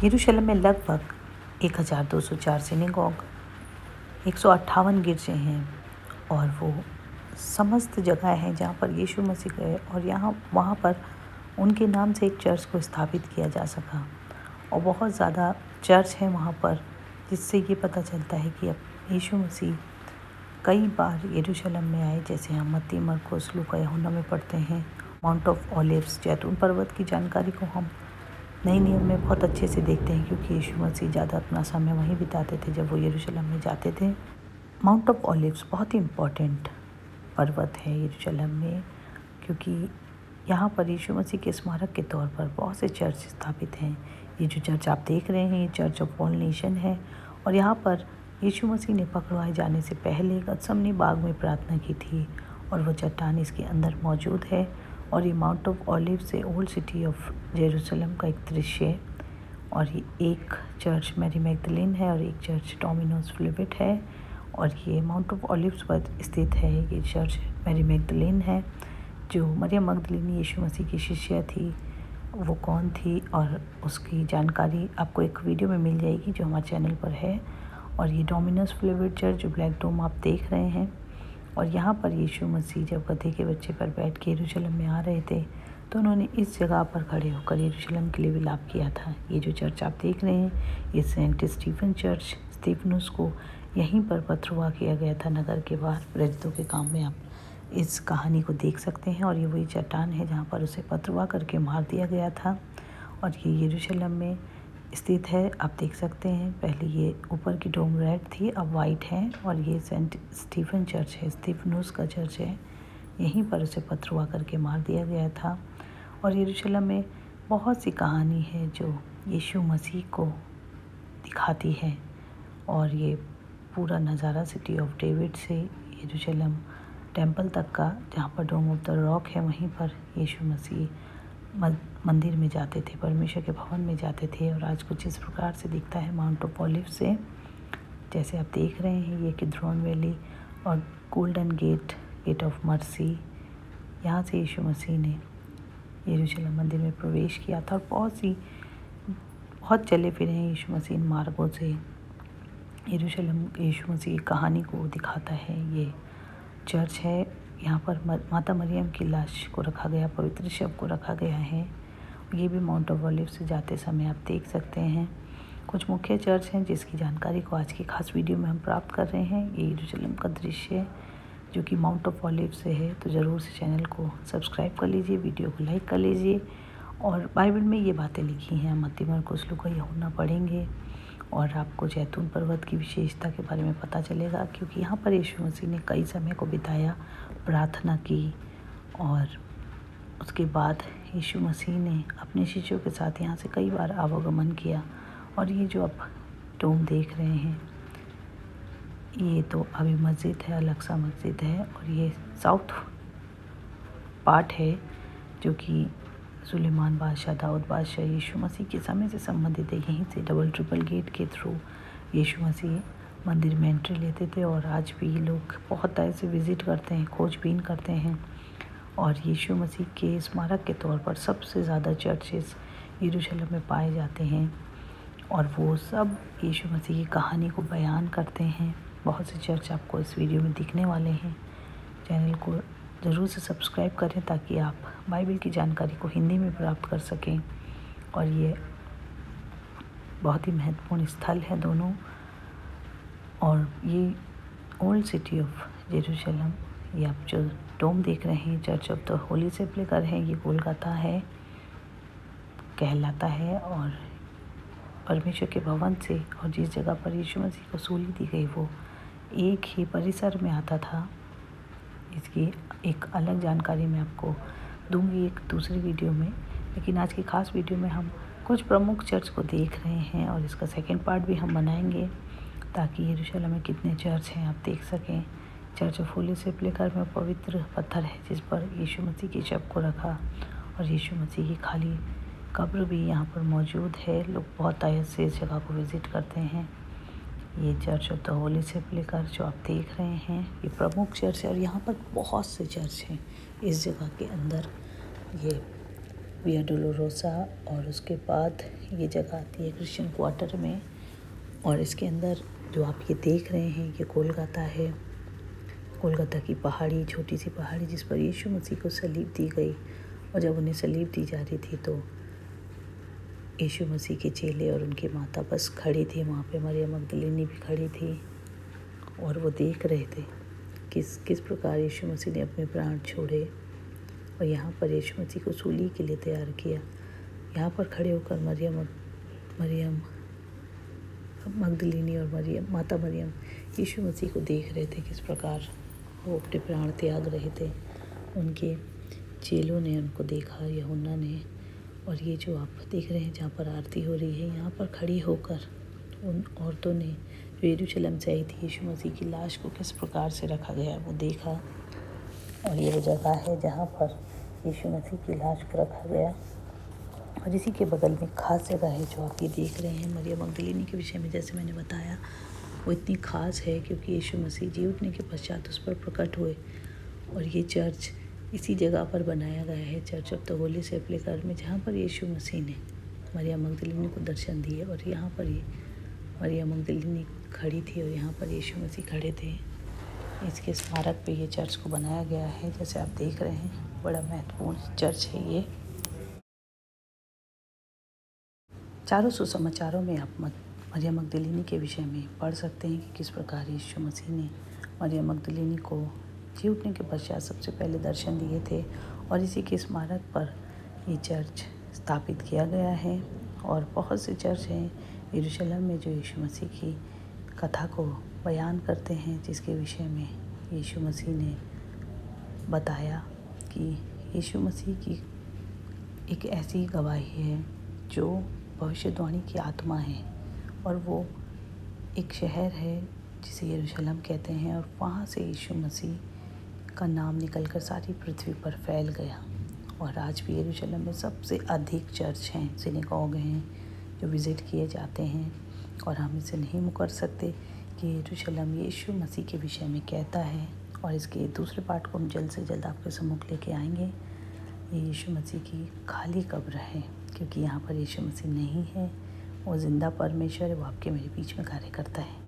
यरूशलेम में लगभग 1204 सिनेगोग, 158 गिरजे हैं और वो समस्त जगह हैं जहाँ पर यीशु मसीह गए और वहाँ पर उनके नाम से एक चर्च को स्थापित किया जा सका। और बहुत ज़्यादा चर्च हैं वहाँ पर, जिससे ये पता चलता है कि अब यीशु मसीह कई बार यरूशलेम में आए, जैसे हम मत्ती, मरकुस, लूका, यूहन्ना में पढ़ते हैं। माउंट ऑफ ओलिव्स, जैतून पर्वत की जानकारी को हम नए नियम में बहुत अच्छे से देखते हैं, क्योंकि यीशु मसीह ज़्यादा अपना समय वहीं बिताते थे जब वो यरूशलेम में जाते थे। माउंट ऑफ ओलिव्स बहुत ही इम्पॉर्टेंट पर्वत है यरूशलेम में, क्योंकि यहाँ पर यीशु मसीह के स्मारक के तौर पर बहुत से चर्च स्थापित हैं। ये जो चर्च आप देख रहे हैं, ये चर्च ऑफ ऑल नेशन है और यहाँ पर यीशु मसीह ने पकड़वाए जाने से पहले गतसमनी बाग में प्रार्थना की थी और वो चट्टान इसके अंदर मौजूद है। और ये माउंट ऑफ ओलिव से ओल्ड सिटी ऑफ जेरूशलेम का एक दृश्य है। और ये एक चर्च मैरी मैगदलीन है और एक चर्च डोमिनोस फिलिपिट है। और ये माउंट ऑफ ओलिव्स पर स्थित है। ये चर्च मैरी मैगदलीन है, जो मरियम मगदलीनी यीशु मसीह की शिष्या थी, वो कौन थी और उसकी जानकारी आपको एक वीडियो में मिल जाएगी जो हमारे चैनल पर है। और ये डोमिनस फिलिपिट चर्च जो ब्लैक डोम आप देख रहे हैं। और यहाँ पर यीशु मसीह जब गधे के बच्चे पर बैठ के यरूशलेम में आ रहे थे, तो उन्होंने इस जगह पर खड़े होकर यरूशलेम के लिए विलाप किया था। ये जो चर्च आप देख रहे हैं, ये सेंट स्टीफन चर्च, स्टीफनुस को यहीं पर पथरवाह किया गया था नगर के बाहर। प्रेरितों के काम में आप इस कहानी को देख सकते हैं। और ये वही चट्टान है जहाँ पर उसे पथरवाह करके मार दिया गया था। और ये यरूशलेम में स्थित है, आप देख सकते हैं। पहले ये ऊपर की डोम रेड थी, अब वाइट है। और ये सेंट स्टीफन चर्च है, स्टीफनुस का चर्च है, यहीं पर उसे पथरवाह करके मार दिया गया था। और यरूशलेम में बहुत सी कहानी है जो यीशु मसीह को दिखाती है। और ये पूरा नज़ारा सिटी ऑफ डेविड से यरूशलेम टेंपल तक का, जहाँ पर डोम ऑफ द रॉक है, वहीं पर यीशु मसीह मंदिर में जाते थे, परमेश्वर के भवन में जाते थे। और आज कुछ इस प्रकार से दिखता है माउंट ऑफ ओलिव से, जैसे आप देख रहे हैं। ये किद्रोन वैली और golden gate, gate of mercy, यहाँ से यीशु मसीह ने यरूशलेम मंदिर में प्रवेश किया था। और बहुत चले फिरे हैं यीशु मसीह इन मार्गों से। यरूशलेम यीशु मसीह की कहानी को दिखाता है। ये चर्च है, यहाँ पर माता मरियम की लाश को रखा गया, पवित्र शव को रखा गया है। ये भी माउंट ऑफ ओलिव से जाते समय आप देख सकते हैं। कुछ मुख्य चर्च हैं जिसकी जानकारी को आज की खास वीडियो में हम प्राप्त कर रहे हैं। ये यरूशलेम का दृश्य है जो कि माउंट ऑफ ओलिव से है। तो ज़रूर से चैनल को सब्सक्राइब कर लीजिए, वीडियो को लाइक कर लीजिए। और बाइबल में ये बातें लिखी हैं, मत्ती, मरकुस, लूका, यूहन्ना पढ़ेंगे और आपको जैतून पर्वत की विशेषता के बारे में पता चलेगा, क्योंकि यहाँ पर यीशु मसीह ने कई समय को बिताया, प्रार्थना की। और उसके बाद यीशु मसीह ने अपने शिष्यों के साथ यहाँ से कई बार आवागमन किया। और ये जो आप डोम देख रहे हैं, ये तो अभी मस्जिद है, अलग-सा मस्जिद है। और ये साउथ पार्ट है जो कि सुलेमान बादशाह, दाऊद बादशाह यीशु मसीह के समय से संबंधित है। यहीं से डबल ट्रिपल गेट के थ्रू यीशु मसीह मंदिर में एंट्री लेते थे। और आज भी लोग बहुत तरह से विज़िट करते हैं, खोजबीन करते हैं। और यीशु मसीह के स्मारक के तौर पर सबसे ज़्यादा चर्चेस यरूशलेम में पाए जाते हैं और वो सब यीशु मसीह की कहानी को बयान करते हैं। बहुत से चर्च आपको इस वीडियो में दिखने वाले हैं। चैनल को ज़रूर से सब्सक्राइब करें ताकि आप बाइबल की जानकारी को हिंदी में प्राप्त कर सकें। और ये बहुत ही महत्वपूर्ण स्थल है दोनों। और ये ओल्ड सिटी ऑफ जेरूशलेम, ये आप जो डोम देख रहे हैं, church of the holy sepulchre है, ये कोलकाता है कहलाता है। और परमेश्वर के भवन से और जिस जगह पर यीशु मसीह को सूली दी गई वो एक ही परिसर में आता था। इसकी एक अलग जानकारी मैं आपको दूंगी एक दूसरी वीडियो में, लेकिन आज की खास वीडियो में हम कुछ प्रमुख चर्च को देख रहे हैं और इसका सेकंड पार्ट भी हम बनाएंगे ताकि यरूशलेम में कितने चर्च हैं आप देख सकें। चर्च ऑफ होली सेपलेकर में पवित्र पत्थर है जिस पर यीशु मसीह की शव को रखा और यीशु मसीह की खाली कब्र भी यहाँ पर मौजूद है। लोग बहुत आयत से इस जगह को विज़िट करते हैं। ये church of the holy sepulchre जो आप देख रहे हैं, ये प्रमुख चर्च है। और यहाँ पर बहुत से चर्च हैं इस जगह के अंदर। ये विया डोलोरोसा, और उसके बाद ये जगह आती है क्रिश्चियन क्वार्टर में। और इसके अंदर जो आप ये देख रहे हैं ये कोलकाता है। कोलकाता की पहाड़ी, छोटी सी पहाड़ी जिस पर यीशु मसीह को सलीब दी गई। और जब उन्हें सलीब दी जा रही थी तो यीशु मसीह के चेले और उनकी माता बस खड़ी थी वहाँ पे। मरियम मगदलीनी भी खड़ी थी और वो देख रहे थे किस प्रकार यीशु मसीह ने अपने प्राण छोड़े और यहाँ पर यीशु मसीह को सूली के लिए तैयार किया। यहाँ पर खड़े होकर मरियम मगदलीनी और माता मरियम यीशु मसीह को देख रहे थे किस प्रकार वो अपने प्राण त्याग रहे थे। उनके चेलों ने उनको देखा, यूहन्ना ने। और ये जो आप देख रहे हैं जहाँ पर आरती हो रही है, यहाँ पर खड़ी होकर उन औरतों ने जो यरूशलेम से आई थी यीशु मसीह की लाश को किस प्रकार से रखा गया वो देखा। और ये वो जगह है जहाँ पर यीशु मसीह की लाश को रखा गया। और इसी के बगल में खास जगह है जो आप ये देख रहे हैं। मरियम मगदलीनी के विषय में जैसे मैंने बताया वो इतनी खास है क्योंकि यीशु मसीह जी उठने के पश्चात उस पर प्रकट हुए। और ये चर्च इसी जगह पर बनाया गया है, church of the holy sepulchre में, जहाँ पर यीशु मसीह ने मरियम मगदलीनी को दर्शन दिए। और यहाँ पर ये मरियम मगदलीनी खड़ी थी और यहाँ पर यीशु मसीह खड़े थे। इसके स्मारक पे ये चर्च को बनाया गया है। जैसे आप देख रहे हैं बड़ा महत्वपूर्ण चर्च है ये। चारों सुसमाचारों में आप मरियम मगदलीनी के विषय में पढ़ सकते हैं कि किस प्रकार यीशु मसीह ने मरियम मगदलीनी को जी उठने के पश्चात सबसे पहले दर्शन दिए थे। और इसी के स्मारक पर ये चर्च स्थापित किया गया है। और बहुत से चर्च हैं यरूशलेम में जो यीशु मसीह की कथा को बयान करते हैं, जिसके विषय में यीशु मसीह ने बताया कि यीशु मसीह की एक ऐसी गवाही है जो भविष्यवाणी की आत्मा है। और वो एक शहर है जिसे यरूशलेम कहते हैं। और वहाँ से यीशु मसीह का नाम निकलकर सारी पृथ्वी पर फैल गया। और आज भी यरूशलेम में सबसे अधिक चर्च हैं, सिनेगॉग हैं जो विज़िट किए जाते हैं। और हम इसे नहीं मुकर सकते कि यरूशलेम यीशु मसीह के विषय में कहता है। और इसके दूसरे पार्ट को हम जल्द से जल्द आपके सम्मुख लेके आएंगे। ये यीशु मसीह की खाली कब्र है क्योंकि यहाँ पर यीशु मसीह नहीं है। वो ज़िंदा परमेश्वर है, वो आपके मेरे बीच में कार्य करता है।